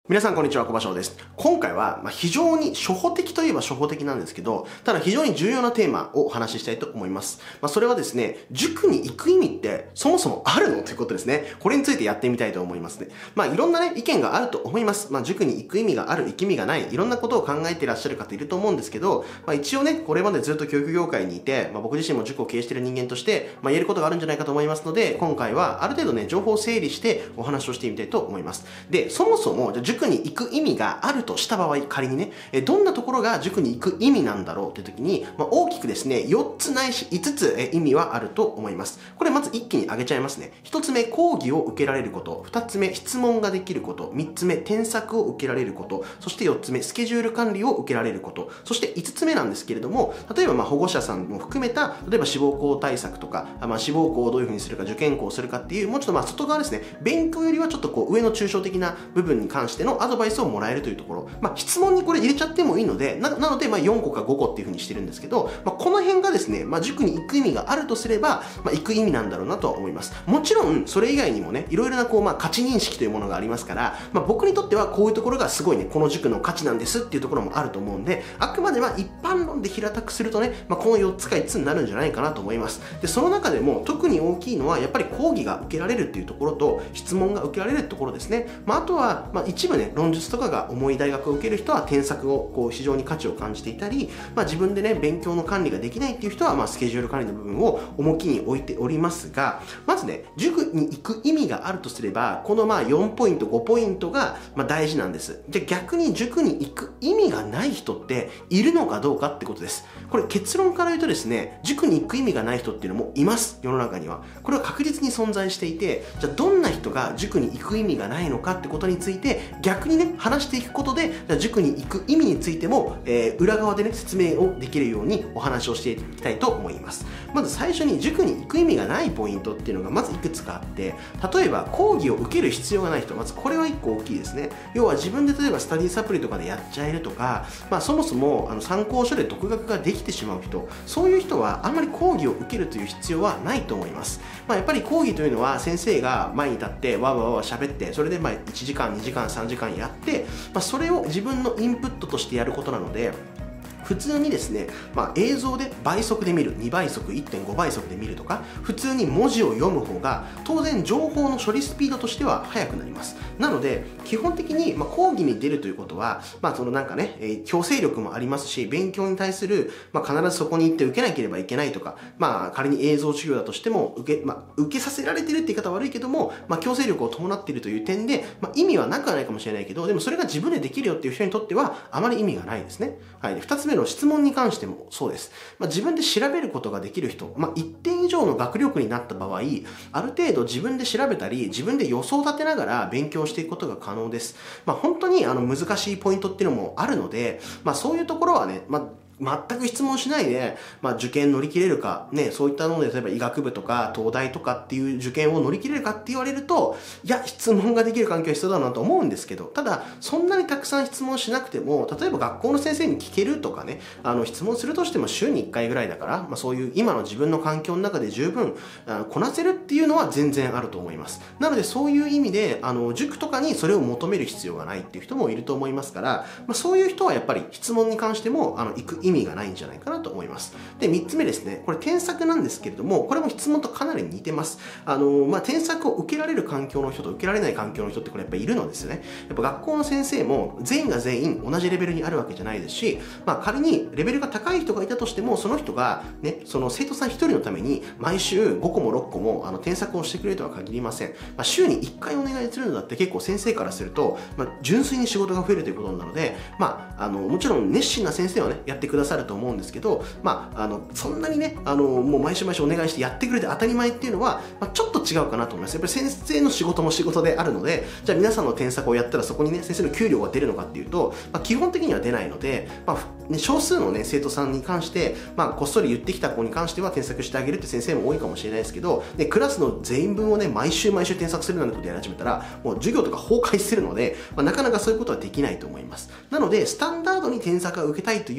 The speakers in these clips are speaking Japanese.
皆さんこんにちは、小場翔です。今回は非常に初歩的といえば初歩的なんですけど、ただ非常に重要なテーマをお話ししたいと思います。それはですね、塾に行く意味ってそもそもあるのということですね。これについてやってみたいと思いますね。いろんなね、意見があると思います。塾に行く意味がある、行く意味がない、いろんなことを考えていらっしゃる方いると思うんですけど、一応ね、これまでずっと教育業界にいて、僕自身も塾を経営している人間として、言えることがあるんじゃないかと思いますので、今回はある程度ね、情報を整理してお話をしてみたいと思います。で、そもそも、じゃあ塾に行く意味があるとした場合、仮にね、どんなところが塾に行く意味なんだろうという時に、大きくですね、4つないし5つ意味はあると思います。これまず一気に挙げちゃいますね。1つ目、講義を受けられること。2つ目、質問ができること。3つ目、添削を受けられること。そして4つ目、スケジュール管理を受けられること。そして5つ目なんですけれども、例えば保護者さんも含めた、例えば志望校対策とか、志望校をどういうふうにするか、受験校をするかっていう、もうちょっと外側ですね、勉強よりはちょっと上の抽象的な部分に関してのアドバイスをもらえるというところ。質問にこれ入れちゃってもいいので、なので4個か5個っていう風にしてるんですけど、この辺がですね、塾に行く意味があるとすれば、行く意味なんだろうなとは思います。もちろん、それ以外にもね、いろいろな価値認識というものがありますから、僕にとってはこういうところがすごいね、この塾の価値なんですっていうところもあると思うんで、あくまで一般論で平たくするとね、この4つか5つになるんじゃないかなと思います。で、その中でも特に大きいのは、やっぱり講義が受けられるっていうところと、質問が受けられるところですね。あとは、一部ね、論述とかが重い大学を受ける人は添削を非常に価値を感じていたり、自分でね、勉強の管理ができないっていう人は、スケジュール管理の部分を重きに置いておりますが、まずね、塾に行く意味があるとすれば、この4ポイント、5ポイントが大事なんです。じゃあ逆に塾に行く意味がない人っているのかどうかってことです。これ結論から言うとですね、塾に行く意味がない人っていうのもいます、世の中には。これは確実に存在していて、じゃあどんな人が塾に行く意味がないのかってことについて、逆にね、話していくことで、じゃあ塾に行く意味についても、裏側でね、説明をできるようにお話をしていきたいと思います。まず最初に塾に行く意味がないポイントっていうのがまずいくつかあって、例えば講義を受ける必要がない人、まずこれは1個大きいですね。要は自分で例えばスタディサプリとかでやっちゃえるとか、そもそも参考書で独学ができてしまう人、そういう人はあんまり講義を受けるという必要はないと思います。やっぱり講義というのは先生が前に立ってわーわーわー喋って、それで1時間、2時間、3時間やって、それを自分のインプットとしてやることなので、普通にですね、映像で倍速で見る、2倍速、1.5 倍速で見るとか、普通に文字を読む方が、当然情報の処理スピードとしては速くなります。なので、基本的に、講義に出るということは、強制力もありますし、勉強に対する、必ずそこに行って受けなければいけないとか、仮に映像授業だとしても、受けさせられてるって言い方は悪いけども、強制力を伴っているという点で、意味はなくはないかもしれないけど、でもそれが自分でできるよっていう人にとっては、あまり意味がないですね。はい。2つ目の質問に関してもそうです。自分で調べることができる人、一定以上の学力になった場合、ある程度自分で調べたり、自分で予想を立てながら勉強していくことが可能です。本当に難しいポイントっていうのもあるので、そういうところはね、全く質問しないで、受験乗り切れるか、ね、そういったので、例えば医学部とか東大とかっていう受験を乗り切れるかって言われると、いや、質問ができる環境が必要だなと思うんですけど、ただ、そんなにたくさん質問しなくても、例えば学校の先生に聞けるとかね、質問するとしても週に1回ぐらいだから、そういう今の自分の環境の中で十分こなせるっていうのは全然あると思います。なので、そういう意味で、塾とかにそれを求める必要がないっていう人もいると思いますから、そういう人はやっぱり質問に関しても、行く意味がないんじゃないかなと思います。で、3つ目ですね。これ添削なんですけれども、これも質問とかなり似てます。添削を受けられる環境の人と受けられない環境の人ってこれやっぱいるのですよね。やっぱ学校の先生も全員が全員同じレベルにあるわけじゃないですし、仮にレベルが高い人がいたとしても、その人がね、その生徒さん1人のために毎週5個も6個も添削をしてくれるとは限りません。週に1回お願いするのだって結構先生からすると、純粋に仕事が増えるということなので、もちろん熱心な先生はね、やってくださると思うんですけど、そんなにね、もう毎週毎週お願いしてやってくれて当たり前っていうのは、ちょっと違うかなと思います。やっぱり先生の仕事も仕事であるので、じゃあ皆さんの添削をやったらそこにね、先生の給料が出るのかっていうと、基本的には出ないので、少数のね、生徒さんに関して、こっそり言ってきた子に関しては添削してあげるって先生も多いかもしれないですけど、で、クラスの全員分をね、毎週毎週添削するなんてことやり始めたら、もう授業とか崩壊するので、なかなかそういうことはできないと思います。なので、スタンダードに添削を受けたいというのであれば、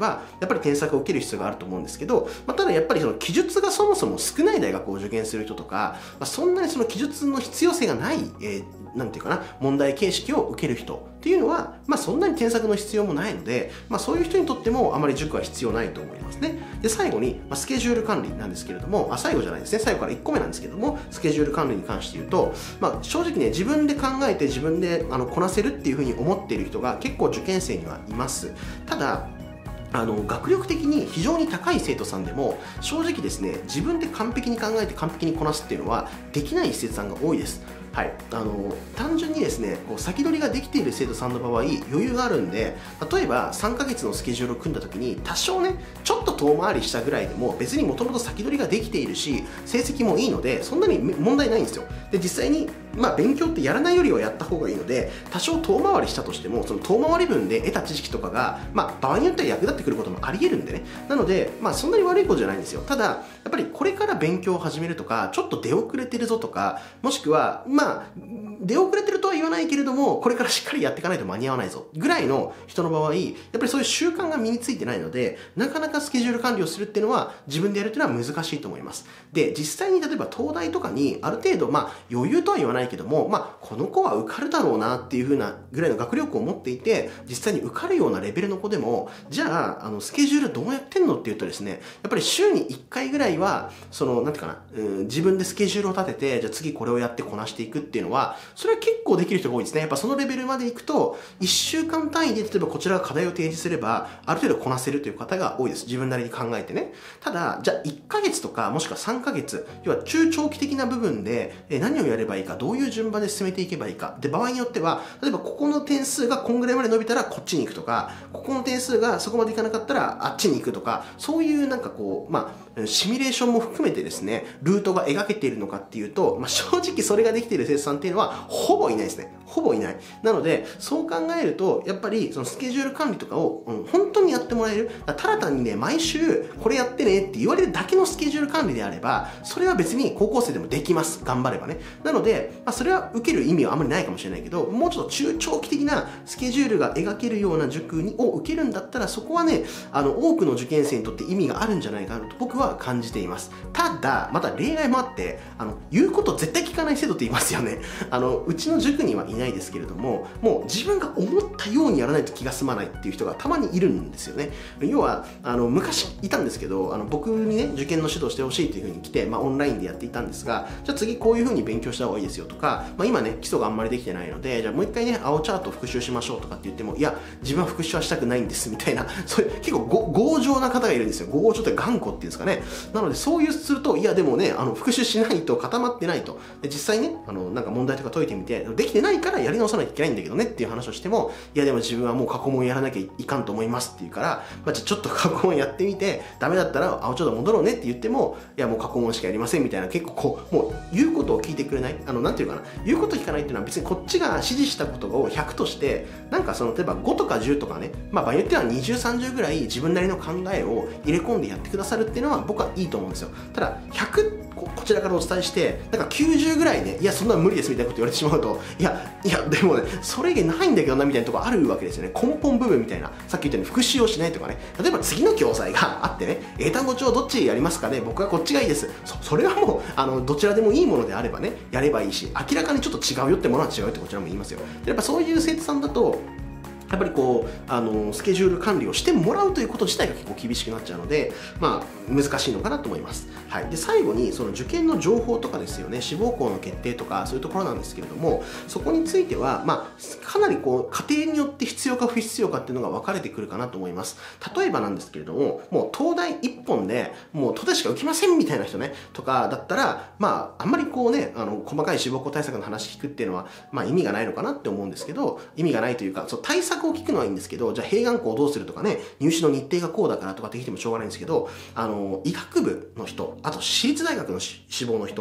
は、やっぱり添削を受ける必要があると思うんですけど、ただやっぱりその記述がそもそも少ない大学を受験する人とか、そんなにその記述の必要性がない、なんていうかな、問題形式を受ける人っていうのは、そんなに添削の必要もないので、そういう人にとってもあまり塾は必要ないと思いますね。で、最後に、スケジュール管理なんですけれども、最後じゃないですね、最後から1個目なんですけれども、スケジュール管理に関して言うと、正直ね、自分で考えて自分でこなせるっていうふうに思っている人が結構受験生にはいます。ただ、学力的に非常に高い生徒さんでも正直ですね、自分で完璧に考えて完璧にこなすっていうのはできない生徒さんが多いです。はい、単純にですね、先取りができている生徒さんの場合、余裕があるんで、例えば3ヶ月のスケジュールを組んだ時に多少ね、ちょっと遠回りしたぐらいでも別にもともと先取りができているし、成績もいいのでそんなに問題ないんですよ。で、実際に勉強ってやらないよりはやった方がいいので、多少遠回りしたとしてもその遠回り分で得た知識とかが、場合によっては役立ってくることもあり得るんでね。なので、そんなに悪いことじゃないんですよ。ただやっぱりこれから勉強を始めるとか、ちょっと出遅れてるぞとか、もしくは出遅れてるとは言わないけれども、これからしっかりやっていかないと間に合わないぞぐらいの人の場合、やっぱりそういう習慣が身についてないので、なかなかスケジュール管理をするっていうのは自分でやるっていうのは難しいと思います。で、実際に例えば東大とかにある程度余裕とは言わないけども、この子は受かるだろうなっていう風なぐらいの学力を持っていて、実際に受かるようなレベルの子でも、じゃあスケジュールどうやってんのっていうとですね、やっぱり週に1回ぐらいはなんていうかな、自分でスケジュールを立てて、じゃあ次これをやってこなしていくっていうのは、それは結構できる人が多いですね。やっぱそのレベルまでいくと、1週間単位で例えばこちらが課題を提示すれば、ある程度こなせるという方が多いです。自分なりに考えてね。ただ、じゃあ1ヶ月とか、もしくは3ヶ月、要は中長期的な部分で何をやればいいか、どういう順番で進めていけばいいか。で、場合によっては、例えばここの点数がこんぐらいまで伸びたらこっちに行くとか、ここの点数がそこまでいかなかったらあっちに行くとか、そういうシミュレーションも含めてですね、ルートが描けているのかっていうと、正直それができている生徒さんっていうのはほぼいないですね。ほぼいない。なので、そう考えると、やっぱりそのスケジュール管理とかを、本当にやってもらえる。ただ単にね、毎週これやってねって言われるだけのスケジュール管理であれば、それは別に高校生でもできます。頑張ればね。なので、それは受ける意味はあまりないかもしれないけど、もうちょっと中長期的なスケジュールが描けるような塾を受けるんだったら、そこはね、多くの受験生にとって意味があるんじゃないかなと僕は感じています。ただ、また例外もあって、言うこと絶対聞かない生徒っていますよね。うちの塾にはいないですけれども、もう自分が思ったようにやらないと気が済まないっていう人がたまにいるんですよね。要は、昔いたんですけど、僕にね、受験の指導してほしいというふうに来て、オンラインでやっていたんですが、じゃあ次こういうふうに勉強した方がいいですよとか、今ね、基礎があんまりできてないので、じゃあもう一回ね、青チャート復習しましょうとかって言っても、いや、自分は復習はしたくないんですみたいな、そういう結構強情な方がいるんですよ。強情って頑固っていうんですかね。なので、そういうすると、いやでもね、復習しないと固まってないと。で、実際ね、なんか問題とか解いてみて、できてないからやり直さなきゃいけないんだけどねっていう話をしても、いやでも自分はもう過去問やらなきゃいかんと思いますっていうから、じゃあちょっと過去問やってみて、ダメだったら青ちょっと戻ろうねって言っても、いやもう過去問しかやりませんみたいな、結構もう言うことを聞いてくれない、なんていうかな、言うこと聞かないっていうのは別にこっちが指示したことを100として、なんか例えば5とか10とかね、場合によっては20、30ぐらい自分なりの考えを入れ込んでやってくださるっていうのは僕はいいと思うんですよ。ただ、100、こちらからお伝えして、なんか90ぐらいね、いや、そんなの無理ですみたいなこと言われてしまうと、いや、でもね、それ以外ないんだけどなみたいなところあるわけですよね。根本部分みたいな、さっき言ったように復習をしないとかね、例えば次の教材があってね、英単語帳どっちやりますかね、僕はこっちがいいです。それはもう、どちらでもいいものであればね、やればいいし、明らかにちょっと違うよってものは違うってこちらも言いますよ。でやっぱそういう生徒さんだと、やっぱりスケジュール管理をしてもらうということ自体が結構厳しくなっちゃうので、難しいのかなと思います。はい。で、最後に、その受験の情報とかですよね、志望校の決定とか、そういうところなんですけれども、そこについては、かなり家庭によって必要か不必要かっていうのが分かれてくるかなと思います。例えばなんですけれども、もう東大一本で、もう東大しか受けませんみたいな人ね、とかだったら、あんまり細かい志望校対策の話聞くっていうのは、意味がないのかなって思うんですけど、意味がないというか、対策を聞くのはいいんですけど、じゃあ併願校どうするとかね、入試の日程がこうだからとかって聞いてもしょうがないんですけど、医学部の人、あと私立大学の志望の人、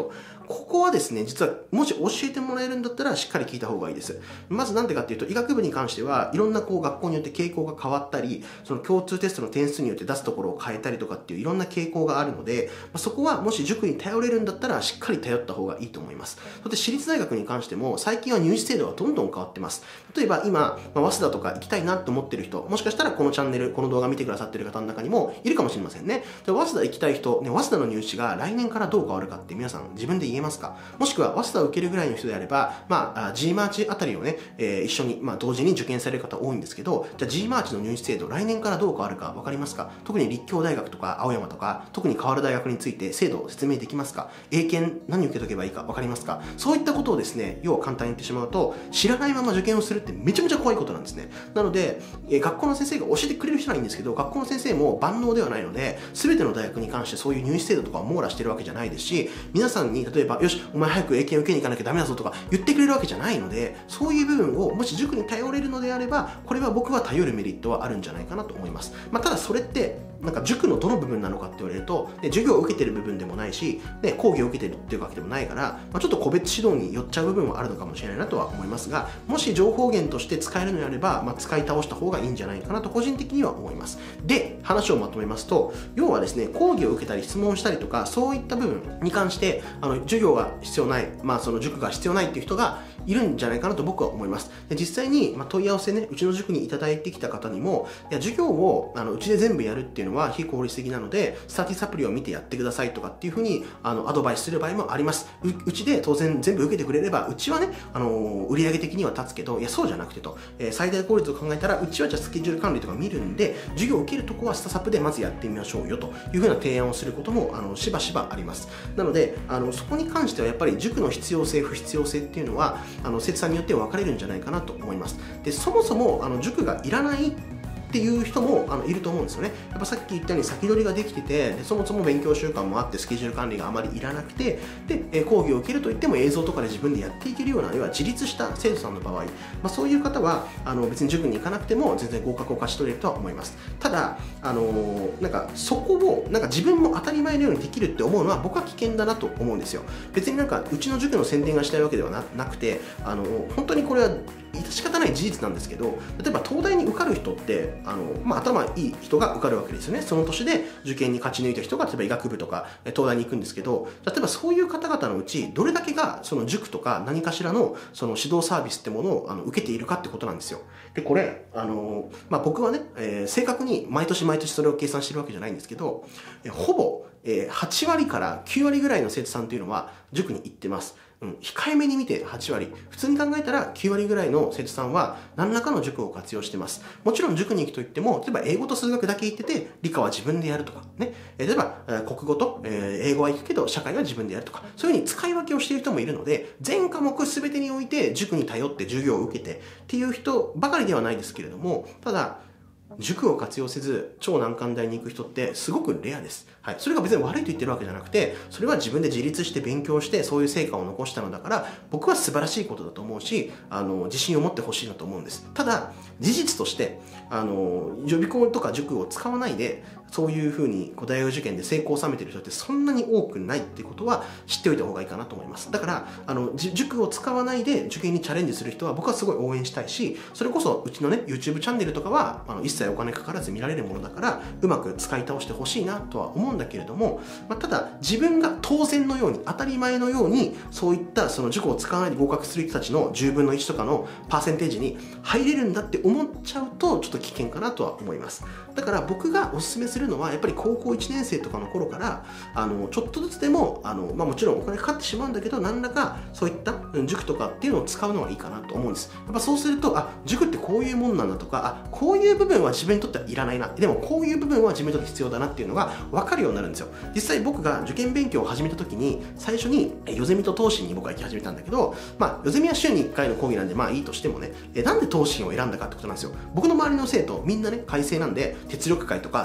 ここはですね、実はもし教えてもらえるんだったらしっかり聞いた方がいいです。まずなんでかっていうと、医学部に関してはいろんな学校によって傾向が変わったり、その共通テストの点数によって出すところを変えたりとかっていういろんな傾向があるので、そこはもし塾に頼れるんだったらしっかり頼った方がいいと思います。そして私立大学に関しても最近は入試制度がどんどん変わってます。例えば今、早稲田とか行きたいなと思ってる人、もしかしたらこのチャンネル、この動画見てくださってる方の中にもいるかもしれませんね。で早稲田行きたい人、早稲田の入試が来年からどう変わるかって皆さん自分で言えますか？もしくは早稲田を受けるぐらいの人であれば、G マーチあたりをね、一緒に、同時に受験される方多いんですけど、じゃあ G マーチの入試制度、来年からどう変わるか分かりますか？特に立教大学とか青山とか、特に変わる大学について制度を説明できますか？英検何受けとけばいいか分かりますか？そういったことをですね、要は簡単に言ってしまうと、知らないまま受験をするってめちゃめちゃ怖いことなんですね。なので、学校の先生が教えてくれる人はいいんですけど、学校の先生も万能ではないので、全ての大学に関してそういう入試制度とかを網羅してるわけじゃないですし、皆さんに例えば、よし、お前早く英検受けに行かなきゃダメだぞとか言ってくれるわけじゃないので、そういう部分をもし塾に頼れるのであれば、これは僕は頼るメリットはあるんじゃないかなと思います。ただそれって、なんか塾のどの部分なのかって言われると、授業を受けてる部分でもないし、講義を受けてるっていうわけでもないから、ちょっと個別指導に寄っちゃう部分はあるのかもしれないなとは思いますが、もし情報源として使えるのであれば、使い倒した方がいいんじゃないかなと個人的には思います。で、話をまとめますと、要はですね、講義を受けたり質問したりとか、そういった部分に関して、授業が必要ない、その塾が必要ないっていう人がいるんじゃないかなと僕は思います。で実際に、問い合わせね、うちの塾にいただいてきた方にも、授業をうちで全部やるっていうのは非効率的なので、スタディサプリを見てやってくださいとかっていうふうにアドバイスする場合もあります。うちで当然全部受けてくれれば、うちはね、売上的には立つけど、いやそうじゃなくてと、最大効率を考えたら、うちはじゃあスケジュール管理とか見るんで、授業を受けるとこはスタサプでまずやってみましょうよというふうな提案をすることもしばしばあります。なのでそこに関してはやっぱり塾の必要性不必要性っていうのは生徒さんによって分かれるんじゃないかなと思います。でそもそも塾がいらないっていう人もいると思うんですよね。やっぱさっき言ったように先取りができてて、でそもそも勉強習慣もあってスケジュール管理があまりいらなくて、で講義を受けるといっても映像とかで自分でやっていけるような、要は自立した生徒さんの場合、そういう方は別に塾に行かなくても全然合格を勝ち取れるとは思います。ただなんかそこをなんか自分も当たり前のようにできるって思うのは僕は危険だなと思うんですよ。別になんかうちの塾の宣伝がしたいわけではなくて、本当にこれは致し方ない事実なんですけど、例えば東大に受かる人って頭いい人が受かるわけですよね。その年で受験に勝ち抜いた人が例えば医学部とか東大に行くんですけど、例えばそういう方々のうちどれだけがその塾とか何かしらのその指導サービスってものを受けているかってことなんですよ。でこれ僕はね、正確に毎年それを計算してるわけじゃないんですけど、ほぼ8割から9割ぐらいの生徒さんというのは塾に行ってます。控えめに見て8割。普通に考えたら9割ぐらいの生徒さんは何らかの塾を活用してます。もちろん塾に行くといっても、例えば英語と数学だけ行ってて、理科は自分でやるとかね。例えば国語と英語は行くけど、社会は自分でやるとか、そういうふうに使い分けをしている人もいるので、全科目全てにおいて塾に頼って授業を受けてっていう人ばかりではないですけれども、ただ、塾を活用せず超難関大に行く人ってすごくレアです。はい。それが別に悪いと言ってるわけじゃなくて、それは自分で自立して勉強してそういう成果を残したのだから、僕は素晴らしいことだと思うし、自信を持ってほしいなと思うんです。ただ、事実として、予備校とか塾を使わないで、そういうふうに大学受験で成功を収めている人ってそんなに多くないっていうことは知っておいた方がいいかなと思います。だから、塾を使わないで受験にチャレンジする人は僕はすごい応援したいし、それこそうちのね、YouTube チャンネルとかは、一切お金かからず見られるものだから、うまく使い倒してほしいなとは思うんだけれども、ただ、自分が当然のように、当たり前のように、そういったその塾を使わないで合格する人たちの10分の1とかのパーセンテージに入れるんだって思っちゃうと、ちょっと危険かなとは思います。だから僕がお勧めするのは、やっぱり高校1年生とかの頃から、ちょっとずつでも、もちろんお金かかってしまうんだけど、何らかそういった塾とかっていうのを使うのはいいかなと思うんです。やっぱそうすると、塾ってこういうもんなんだとか、こういう部分は自分にとってはいらないな。でもこういう部分は自分にとって必要だなっていうのが分かるようになるんですよ。実際僕が受験勉強を始めた時に、最初にヨゼミと東進に僕は行き始めたんだけど、ヨゼミは週に1回の講義なんでいいとしてもね、なんで東進を選んだかってことなんですよ。僕の周りの生徒、みんなね、開成なんで、鉄力会とか寸大と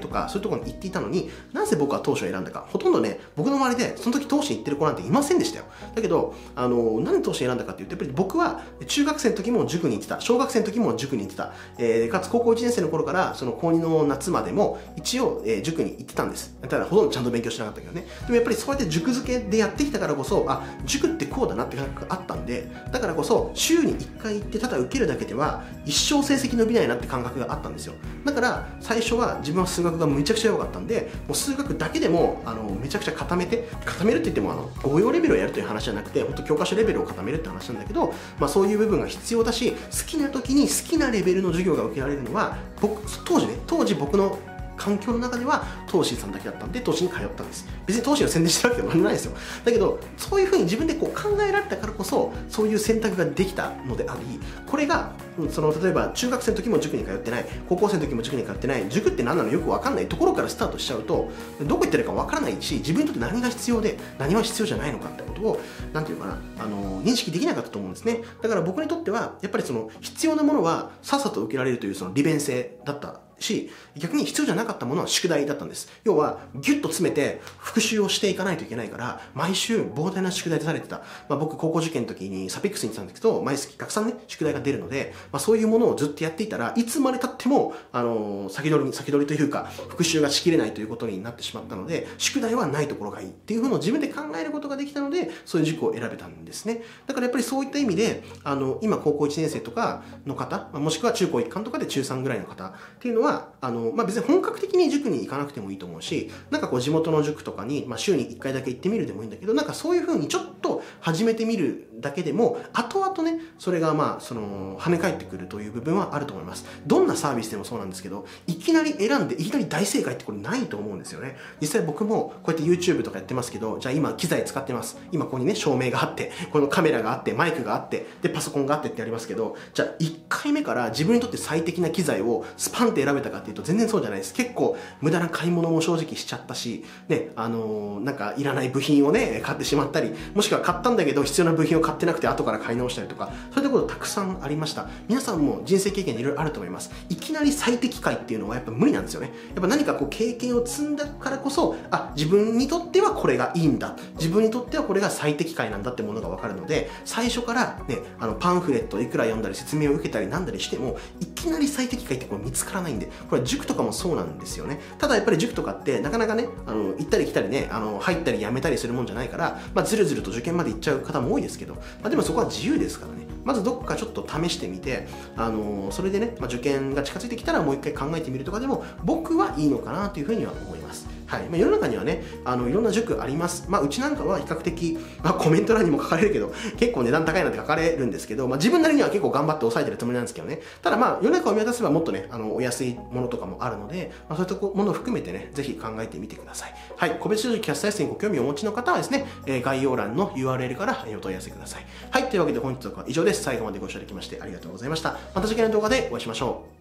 とか、そういうところに行っていたのに、なぜ僕は当初を選んだか。ほとんどね、僕の周りで、その時当初に行ってる子なんていませんでしたよ。だけど、なんで当初選んだかっていうと、やっぱり僕は中学生の時も塾に行ってた。小学生の時も塾に行ってた。かつ高校1年生の頃から、その高2の夏までも、一応、塾に行ってたんです。ただ、ほとんどちゃんと勉強しなかったけどね。でもやっぱりそうやって塾付けでやってきたからこそ、塾ってこうだなって感覚があったんで、だからこそ、週に1回行ってただ受けるだけでは、一生成績伸びないなって感覚があったんですよ。だから、最初は自分は数学がめちゃくちゃ良かったんで、もう数学だけでも、めちゃくちゃ固めるって言っても、応用レベルをやるという話じゃなくて、本当教科書レベルを固めるって話なんだけど、そういう部分が必要だし、好きな時に好きなレベルの授業が受けられるのは、当時僕の環境の中では東進さんだけだったんで東進に通ったんです。別に東進を宣伝してるわけでもないですよ。だけどそういうふうに自分で考えられたからこそそういう選択ができたのであり、これが例えば中学生の時も塾に通ってない、高校生の時も塾に通ってない、塾って何なのよく分かんないところからスタートしちゃうと、どこ行ってるか分からないし、自分にとって何が必要で何は必要じゃないのかってことをなんていうかな、認識できなかったと思うんですね。だから僕にとってはやっぱり必要なものはさっさと受けられるという利便性だったし、逆に必要じゃなかったものは宿題だったんです。要はギュッと詰めて復習をしていかないといけないから、毎週膨大な宿題出されてた。僕高校受験の時にサピックスに行ってたんですけど、毎月たくさんね宿題が出るので、そういうものをずっとやっていたらいつまで経っても先取りというか復習がしきれないということになってしまったので、宿題はないところがいいっていうのを自分で考えることができたので、そういう塾を選べたんですね。だからやっぱりそういった意味で今高校1年生とかの方、もしくは中高一貫とかで中3ぐらいの方っていうのは別に本格的に塾に行かなくてもいいと思うし、地元の塾とかに、週に1回だけ行ってみるでもいいんだけど、そういう風にちょっと始めてみるだけでも、後々ね、それが跳ね返ってくるという部分はあると思います。どんなサービスでもそうなんですけど、いきなり選んで、いきなり大正解ってこれないと思うんですよね。実際僕もこうやって YouTube とかやってますけど、じゃあ今機材使ってます。今ここにね、照明があって、このカメラがあって、マイクがあって、で、パソコンがあってってやりますけど、じゃあ1回目から自分にとって最適な機材をスパンって選べたかっていうと全然そうじゃないです。結構無駄な買い物も正直しちゃったし、ね、いらない部品をね、買ってしまったり、もしくは買ったんだけど必要な部品を買ってなくて後から買い直したりとか、そういったことたくさんありました。皆さんも人生経験でいろいろあると思います。いきなり最適解っていうのはやっぱ無理なんですよね。やっぱ何か経験を積んだからこそ、自分にとってはこれがいいんだ。自分にとってはこれが最適解なんだってものがわかるので、最初からね、パンフレットいくら読んだり説明を受けたりなんだりしても、いきなり最適解って見つからないんで、これは塾とかもそうなんですよね。ただやっぱり塾とかってなかなかね、行ったり来たりね、入ったり辞めたりするもんじゃないから、ずるずると受験まで行っちゃう方も多いですけど、でもそこは自由ですからね。まずどこかちょっと試してみて、それでね、受験が近づいてきたらもう一回考えてみるとかでも、僕はいいのかなというふうには思います。はい。世の中にはね、いろんな塾あります。うちなんかは比較的、コメント欄にも書かれるけど、結構値段高いなんて書かれるんですけど、自分なりには結構頑張って抑えてるつもりなんですけどね。ただ世の中を見渡せばもっとね、お安いものとかもあるので、そういったものを含めてね、ぜひ考えてみてください。はい。個別所持キャスター室にご興味をお持ちの方はですね、概要欄の URL からお問い合わせください。はい。というわけで本日は以上です。最後までご視聴いただきましてありがとうございました。また次回の動画でお会いしましょう。